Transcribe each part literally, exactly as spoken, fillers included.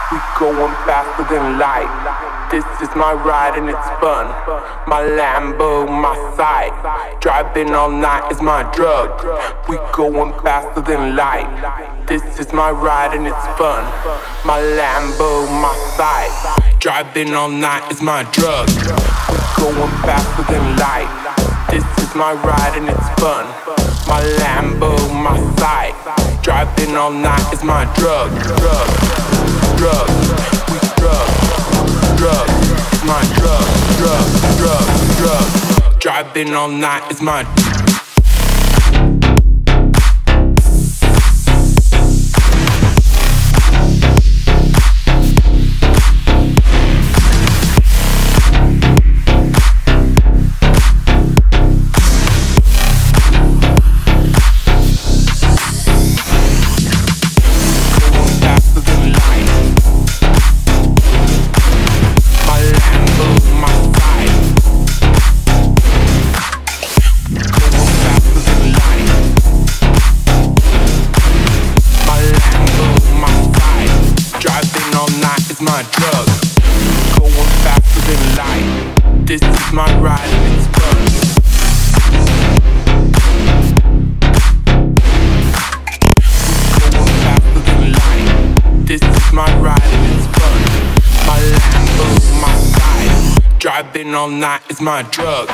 We going faster than light. This is my ride and it's fun. My Lambo, my sight. Driving all night is my drug. We going faster than light. This is my ride and it's fun. My Lambo, my sight. Driving all night is my drug. We going faster than light. This is my ride and it's fun. My Lambo, my sight. Driving all night is my drug. Drug, drug, we drug, drug, it's my drug, drug, drug, drug. Driving all night is my my drug, going faster than light. This is my ride and it's fun. Going faster than light. This is my ride and it's fun. My Lambo, my side. Driving all night is my drug.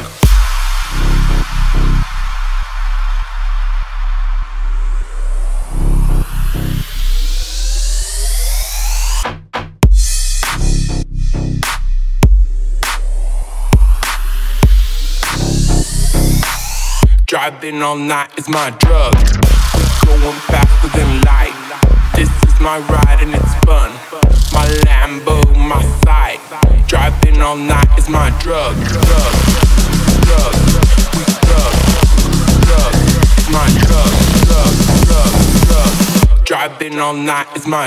Driving all night is my drug. We going faster than light. This is my ride and it's fun. My Lambo, my sight. Driving all night is my drug. Drug, drug, we drug, drug, it's my drug, drug, drug, drug. Driving all night is my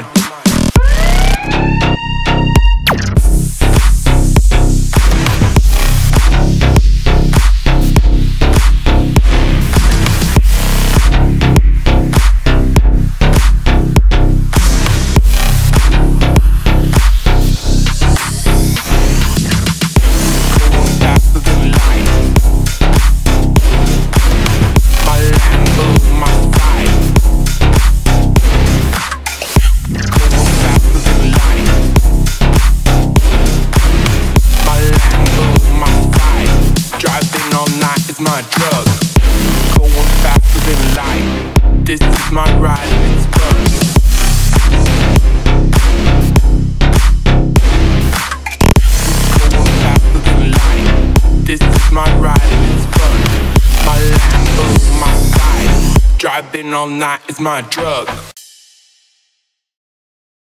my drug, going faster than light. This is my ride and it's fun. Going faster than light. This is my ride and it's fun. My Lambo, my side. Driving all night is my drug.